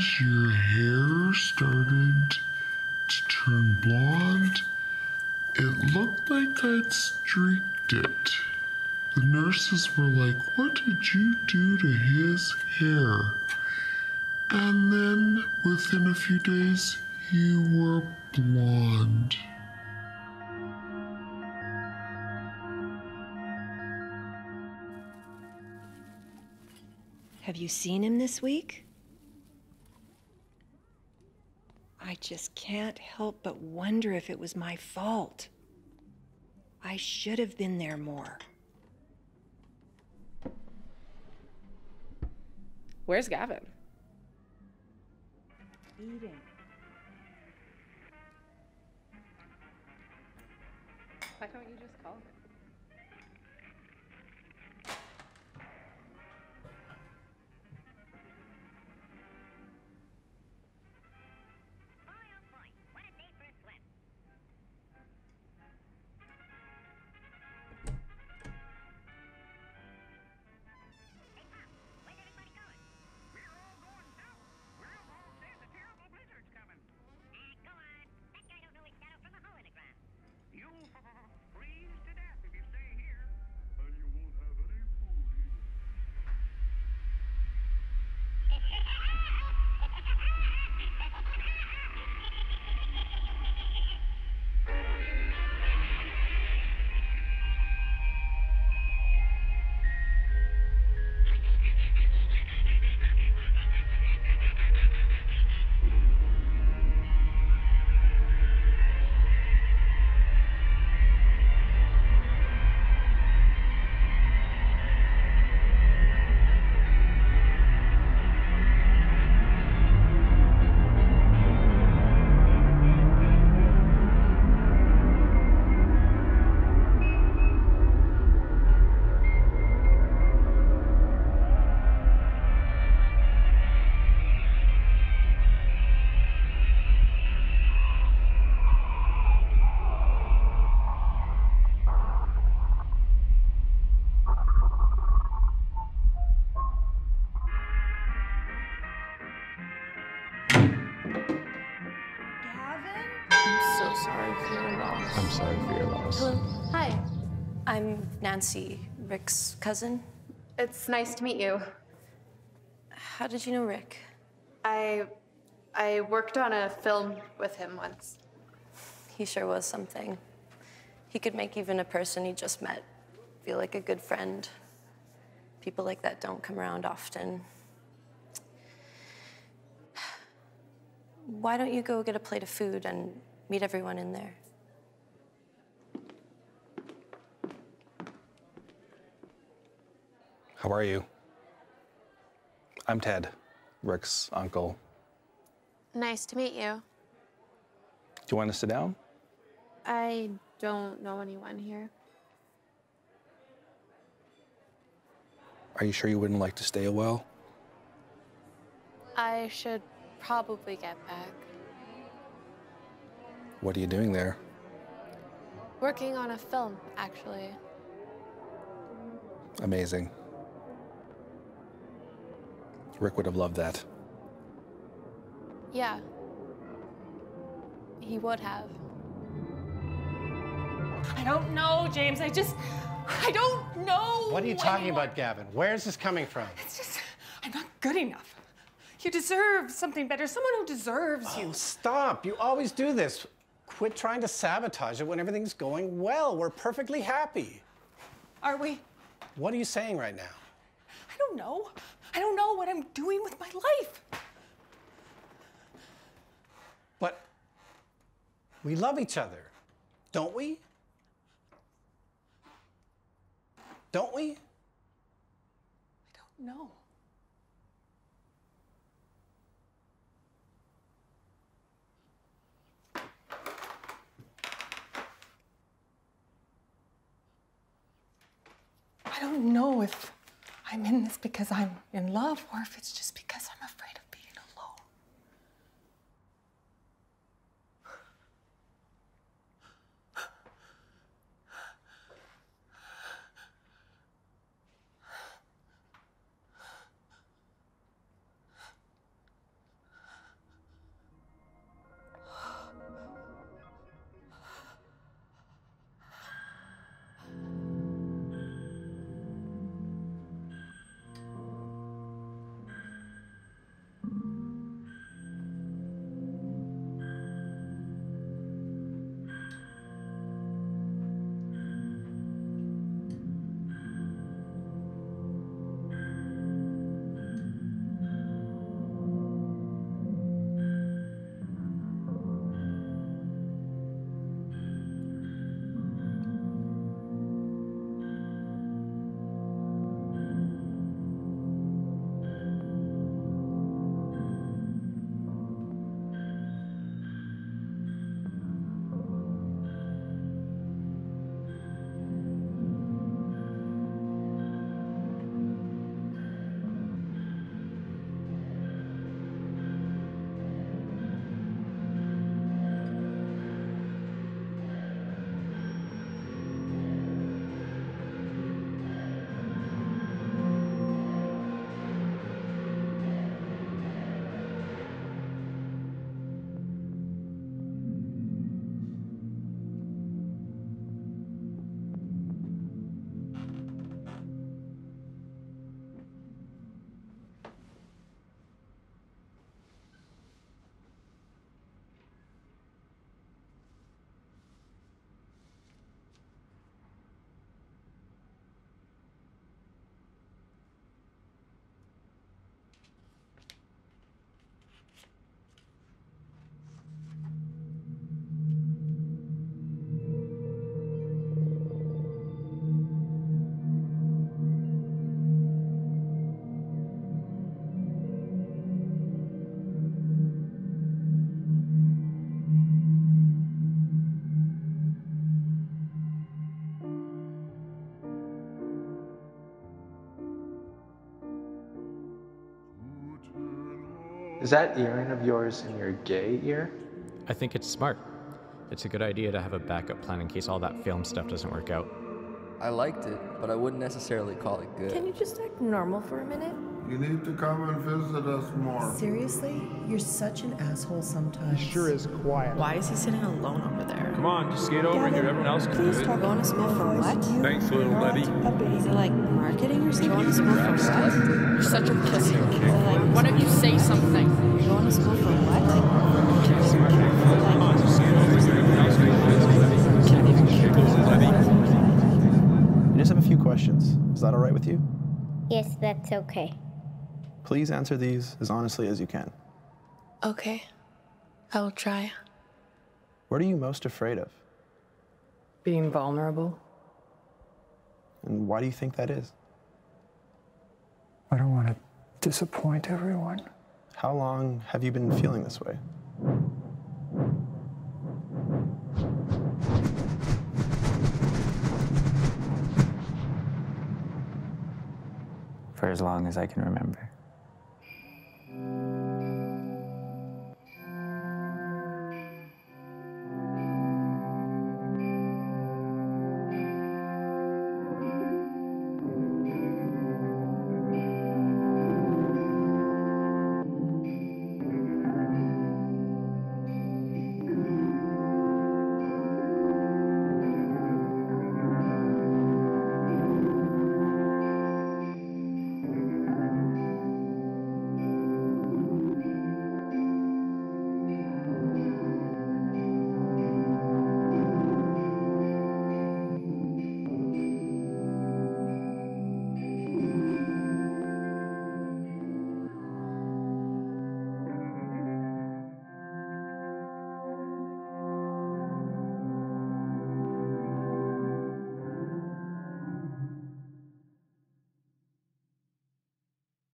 as your hair started to turn blonde, it looked like I'd streaked it. The nurses were like, "What did you do to his hair?" And then within a few days, you were blonde. Have you seen him this week? I just can't help but wonder if it was my fault. I should have been there more. Where's Gavin? Eating. Why don't you just call him? I'm sorry for your loss. Hello. Hi. I'm Nancy, Rick's cousin. It's nice to meet you. How did you know Rick? I worked on a film with him once. He sure was something. He could make even a person he just met feel like a good friend. People like that don't come around often. Why don't you go get a plate of food and meet everyone in there? How are you? I'm Ted, Rick's uncle. Nice to meet you. Do you want to sit down? I don't know anyone here. Are you sure you wouldn't like to stay a while? I should probably get back. What are you doing there? Working on a film, actually. Amazing. Rick would have loved that. Yeah. He would have. I don't know, James. I don't know. What are you talking about, Gavin? Where is this coming from? It's just, I'm not good enough. You deserve something better, someone who deserves you. Oh, stop. You always do this. Quit trying to sabotage it when everything's going well. We're perfectly happy. Are we? What are you saying right now? I don't know. I don't know what I'm doing with my life. But we love each other, don't we? Don't we? I don't know. I don't know if I'm in this because I'm in love or if it's just because I'm afraid of being alone. Is that earring of yours in your gay ear? I think it's smart. It's a good idea to have a backup plan in case all that film stuff doesn't work out. I liked it, but I wouldn't necessarily call it good. Can you just act normal for a minute? You need to come and visit us more. Seriously? You're such an asshole sometimes. He sure is quiet. Why is he sitting alone over there? Come on, just skate over here. Everyone else can do it. Going to school for what? Thanks, little buddy. Is it like marketing or something? Going to school for what? You're such a pussy. Why don't you say something? You're going to school for what? Come on, just skate over here. Everyone else can do it. I just have a few questions. Is that all right with you? Yes, that's okay. Please answer these as honestly as you can. Okay, I will try. What are you most afraid of? Being vulnerable. And why do you think that is? I don't want to disappoint everyone. How long have you been feeling this way? For as long as I can remember.